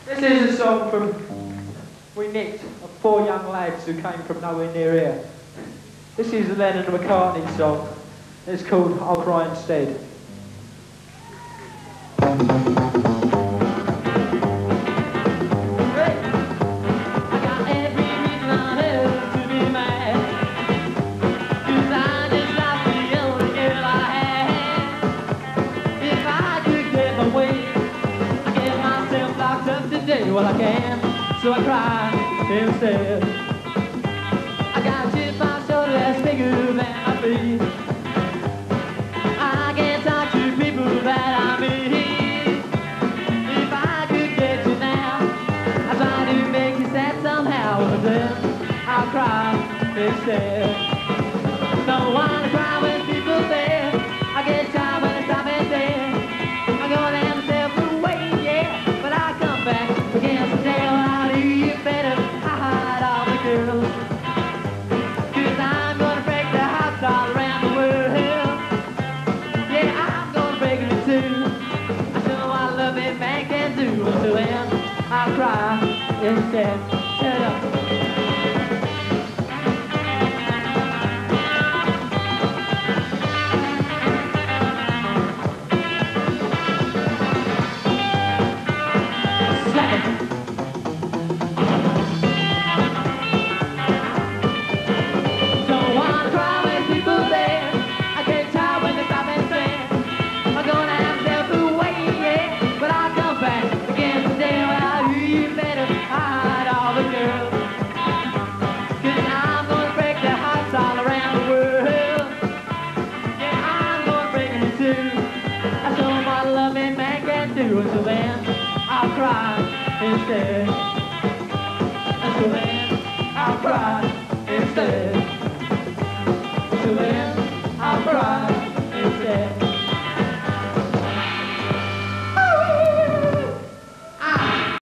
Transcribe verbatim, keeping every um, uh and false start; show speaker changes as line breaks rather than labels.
This is a song from we nicked of four young lads who came from nowhere near here. This is a Lennon and McCartney song. It's called I'll Cry Instead.
Well, I can, so I cry instead. I got a chip on my shoulder that's bigger than my feet. I can't talk to people that I meet. If I could get you now, I'd try to make you sad somehow, but then I'll cry instead. Don't wanna cry when people there. I get tired when I stop and there. I go down myself away, yeah, but I come back. Again, so tell how do you better hide all the girls. Cause I'm gonna break the hearts all around the world. Yeah, I'm gonna break them in two. I know what loving man can do. Until then, I'll cry instead. Shut up. Until then, I'll cry instead. Until then, I'll cry instead. Until then, I'll cry instead.